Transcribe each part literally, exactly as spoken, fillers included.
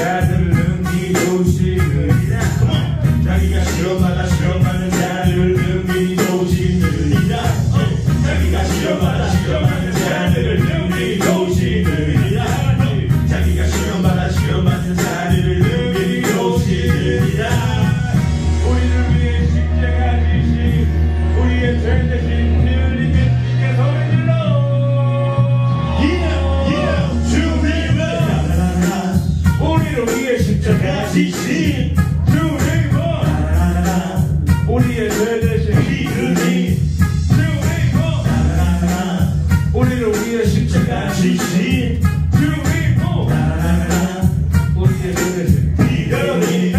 자들을 능히 도시느니라. 자기가 시험받아 시험받는 자들을 능히 도시느니라. 자기가 시험받아 시험받는 자들을 능히 도시느니라. 자기가 시험받아 시험받는 자들을 능히 도시느니라. 우리를 위해 십자가 지신 우리의 죄 대신 피 흘린 예수님께 소리 질러. 우리를 위해 십자가 지신 주님은 우리의 죄 대신 피 흘린 주님은 우리를 위해 십자가 지신 주님은 우리의 죄 대신 피 흘린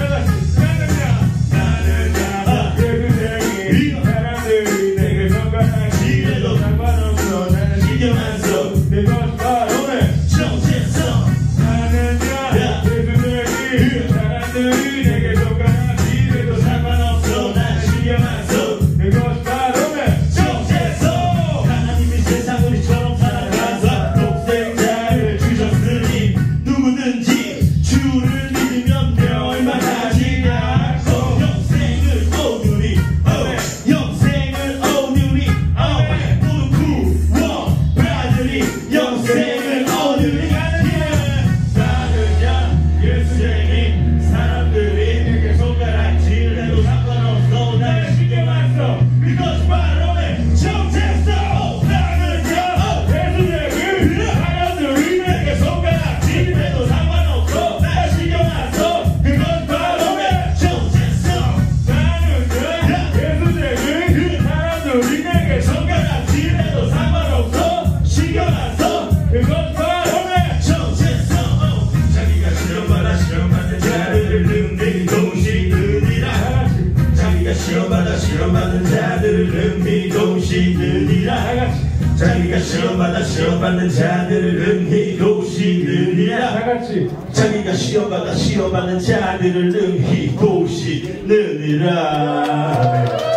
나는 자 예수쟁이 사람들이 내게 손가락질해도 상관없어. 나는 신경 안 써. 내 것 바로 내 정체성. 나는 자 예수쟁이 사람들이 내게 손가락질해도 상관없어. 나는 신경 안 써. 내 것 바로 내 정체성. 하나님이 세상을 이처럼 사랑하사 독생자를 주셨으니 누구든지 주를 믿으면 멸망하지 않고 영생을 얻으리. 영생을 얻으리. 모두 구원받으리. 영생을 얻으리. 나는 자 예수쟁이 사람들이 내게 손가락질해도 상관없어. 나는 신경 안 써. 그것이 바로 내 정체성. 나는 자 예수쟁이 사람들이 내게 손가락질해도 상관없어. 나는 신경 안 써. 그것이 바로 내 정체성. 나는 자 예수쟁이 사람들이 내게 손가락질해도 상관없어. 신경 안 써. 그것이 바로 내 정체성. 자기가 시험받아 시험받는 자들을 능히 도시느니라. 자기가 시험받아 시험받는 자들을 능히 도시느니라. 자기가 시험받아 시험받는 자들을 능히 도시느니라. 자기가 시험받아 시험받는 자들을 능히 도시느니라.